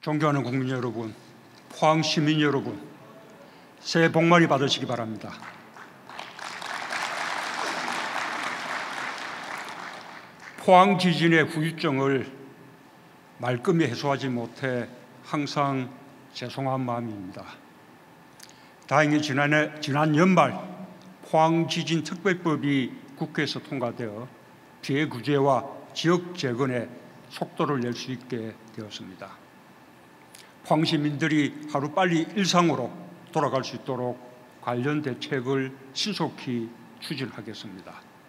존경하는 국민 여러분, 포항 시민 여러분, 새해 복 많이 받으시기 바랍니다. 포항 지진의 후유증을 말끔히 해소하지 못해 항상 죄송한 마음입니다. 다행히 지난 연말 포항 지진 특별법이 국회에서 통과되어 피해 구제와 지역 재건에 속도를 낼 수 있게 되었습니다. 포항 시민들이 하루빨리 일상으로 돌아갈 수 있도록 관련 대책을 신속히 추진하겠습니다.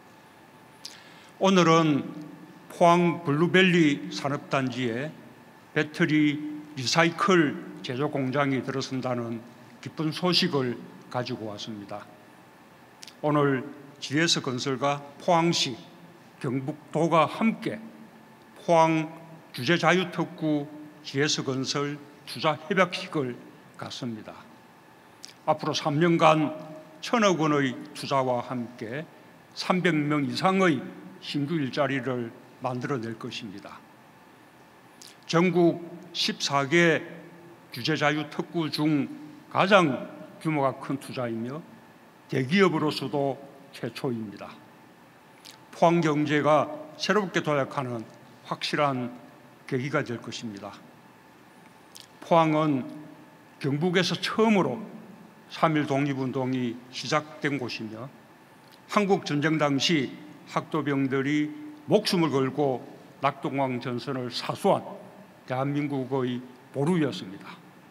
오늘은 포항 블루밸리 산업단지에 배터리 리사이클 제조 공장이 들어선다는 기쁜 소식을 가지고 왔습니다. 오늘 GS건설과 포항시, 경북도가 함께 포항 규제자유특구 GS건설 투자 협약식을 갖습니다. 앞으로 3년간 1,000억 원의 투자와 함께 300명 이상의 신규 일자리를 만들어낼 것입니다. 전국 14개 규제자유특구 중 가장 규모가 큰 투자이며 대기업으로서도 최초입니다. 포항 경제가 새롭게 도약하는 확실한 계기가 될 것입니다. 포항은 경북에서 처음으로 3.1 독립운동이 시작된 곳이며 한국전쟁 당시 학도병들이 목숨을 걸고 낙동강 전선을 사수한 대한민국의 보루였습니다.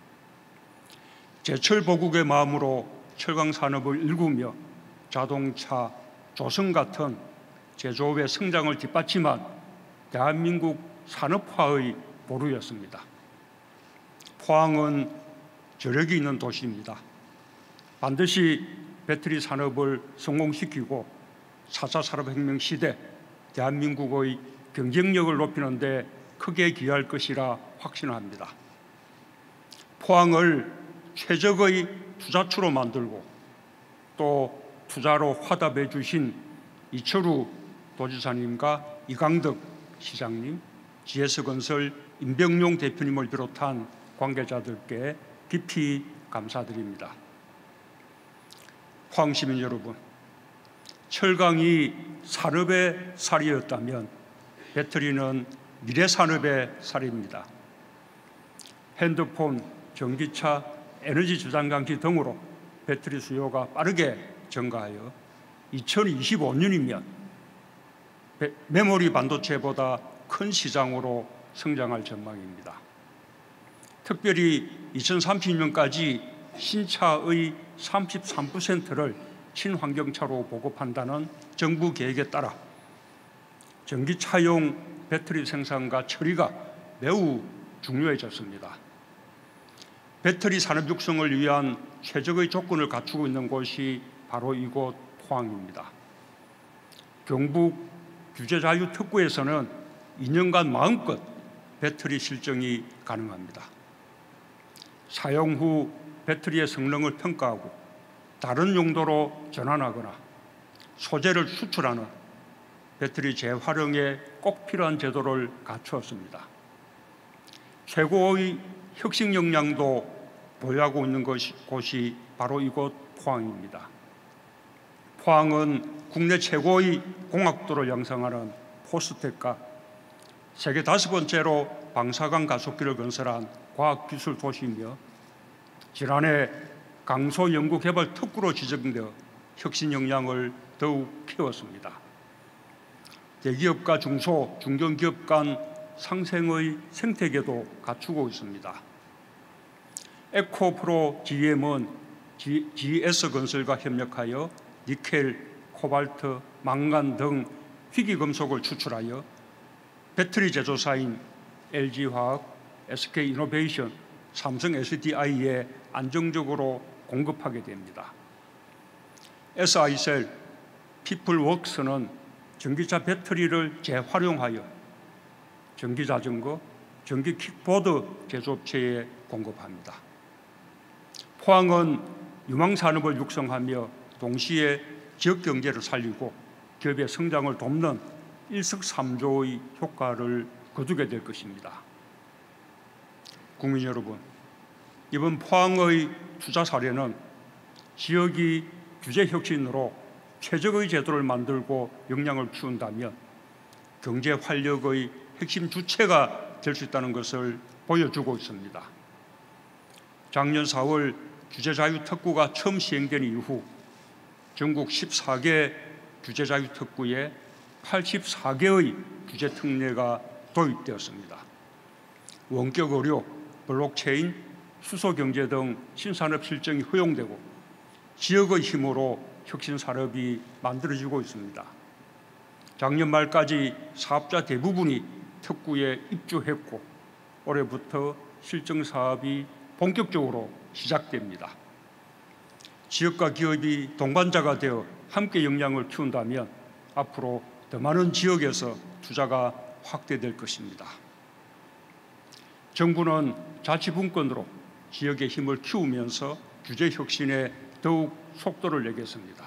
제철 보국의 마음으로 철강산업을 일구며 자동차, 조선 같은 제조업의 성장을 뒷받침한 대한민국 산업화의 보루였습니다. 포항은 저력이 있는 도시입니다. 반드시 배터리 산업을 성공시키고 4차 산업혁명 시대 대한민국의 경쟁력을 높이는 데 크게 기여할 것이라 확신합니다. 포항을 최적의 투자처로 만들고 또 투자로 화답해 주신 이철우 도지사님과 이강덕 시장님, GS건설 임병용 대표님을 비롯한 관계자들께 깊이 감사드립니다. 포항 시민 여러분, 철강이 산업의 살이었다면 배터리는 미래 산업의 살입니다. 핸드폰, 전기차, 에너지 저장 장치 등으로 배터리 수요가 빠르게 증가하여 2025년이면 메모리 반도체보다 큰 시장으로 성장할 전망입니다. 특별히 2030년까지 신차의 33%를 친환경차로 보급한다는 정부 계획에 따라 전기차용 배터리 생산과 처리가 매우 중요해졌습니다. 배터리 산업 육성을 위한 최적의 조건을 갖추고 있는 곳이 바로 이곳 포항입니다. 경북 규제자유특구에서는 2년간 마음껏 배터리 실증이 가능합니다. 사용 후 배터리의 성능을 평가하고 다른 용도로 전환하거나 소재를 수출하는 배터리 재활용에 꼭 필요한 제도를 갖추었습니다. 최고의 혁신 역량도 보유하고 있는 곳이 바로 이곳 포항입니다. 포항은 국내 최고의 공학도를 양성하는 포스텍과 세계 5번째로 방사강 가속기를 건설한 과학기술 도시이며 지난해 강소연구개발 특구로 지정되어 혁신 역량을 더욱 키웠습니다. 대기업과 중소, 중견기업 간 상생의 생태계도 갖추고 있습니다. 에코프로 GM은 GS건설과 협력하여 니켈, 코발트, 망간 등 희귀금속을 추출하여 배터리 제조사인 LG화학, SK이노베이션, 삼성 SDI에 안정적으로 공급하게 됩니다. SI셀, 피플웍스는 전기차 배터리를 재활용하여 전기자전거, 전기킥보드 제조업체에 공급합니다. 포항은 유망산업을 육성하며 동시에 지역경제를 살리고 기업의 성장을 돕는 일석삼조의 효과를 거두게 될 것입니다. 국민 여러분, 이번 포항의 투자 사례는 지역이 규제 혁신으로 최적의 제도를 만들고 역량을 키운다면 경제 활력의 핵심 주체가 될 수 있다는 것을 보여주고 있습니다. 작년 4월 규제자유특구가 처음 시행된 이후 전국 14개 규제자유특구에 84개의 규제특례가 도입되었습니다. 원격 의료, 블록체인, 수소경제 등 신산업 실정이 허용되고 지역의 힘으로 혁신산업이 만들어지고 있습니다. 작년 말까지 사업자 대부분이 특구에 입주했고 올해부터 실증 사업이 본격적으로 시작됩니다. 지역과 기업이 동반자가 되어 함께 역량을 키운다면 앞으로 더 많은 지역에서 투자가 확대될 것입니다. 정부는 자치분권으로 지역의 힘을 키우면서 규제 혁신에 더욱 속도를 내겠습니다.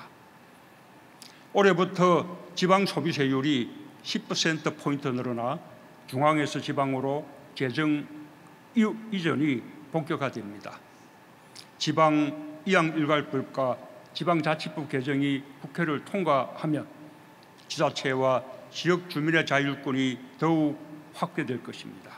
올해부터 지방 소비세율이 10%포인트 늘어나 중앙에서 지방으로 재정 이전이 본격화됩니다. 지방 이양일괄법과 지방자치법 개정이 국회를 통과하면 지자체와 지역 주민의 자율권이 더욱 확대될 것입니다.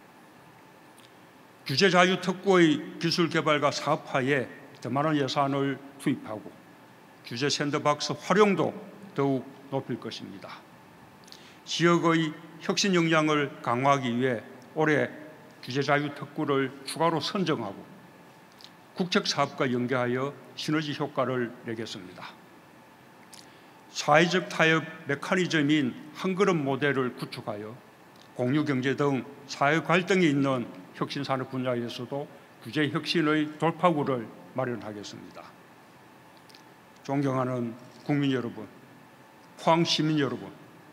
규제자유특구의 기술개발과 사업화에 더 많은 예산을 투입하고 규제 샌드박스 활용도 더욱 높일 것입니다. 지역의 혁신 역량을 강화하기 위해 올해 규제자유특구를 추가로 선정하고 국책사업과 연계하여 시너지 효과를 내겠습니다. 사회적 타협 메커니즘인 한그릇 모델을 구축하여 공유경제 등 사회 갈등이 있는 혁신산업 분야에서도 규제 혁신의 돌파구를 마련하겠습니다. 존경하는 국민 여러분, 포항 시민 여러분,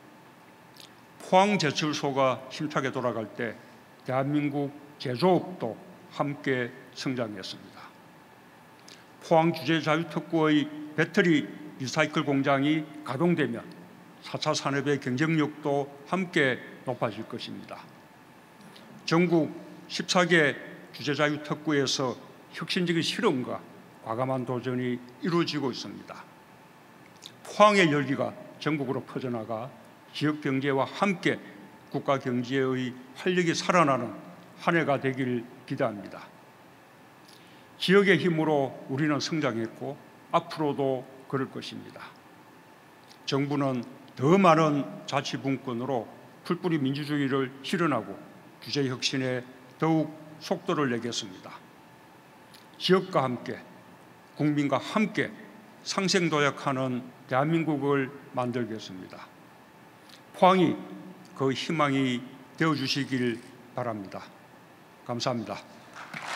포항제철소가 힘차게 돌아갈 때 대한민국 제조업도 함께 성장했습니다. 포항 규제자유특구의 배터리 리사이클 공장이 가동되면 4차 산업의 경쟁력도 함께 높아질 것입니다. 전국 14개 규제자유특구에서 혁신적인 실험과 과감한 도전이 이루어지고 있습니다. 포항의 열기가 전국으로 퍼져나가 지역 경제와 함께 국가 경제의 활력이 살아나는 한 해가 되길 기대합니다. 지역의 힘으로 우리는 성장했고 앞으로도 그럴 것입니다. 정부는 더 많은 자치분권으로 풀뿌리 민주주의를 실현하고 규제 혁신에 더욱 속도를 내겠습니다. 지역과 함께, 국민과 함께 상생도약하는 대한민국을 만들겠습니다. 포항이 그 희망이 되어주시길 바랍니다. 감사합니다.